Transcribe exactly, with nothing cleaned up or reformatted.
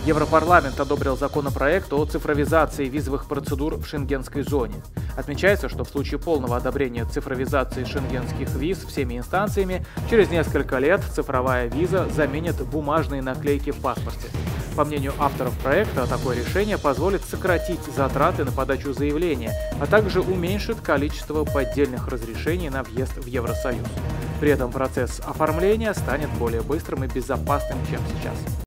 Европарламент одобрил законопроект о цифровизации визовых процедур в шенгенской зоне. Отмечается, что в случае полного одобрения цифровизации шенгенских виз всеми инстанциями, через несколько лет цифровая виза заменит бумажные наклейки в паспорте. По мнению авторов проекта, такое решение позволит сократить затраты на подачу заявления, а также уменьшит количество поддельных разрешений на въезд в Евросоюз. При этом процесс оформления станет более быстрым и безопасным, чем сейчас.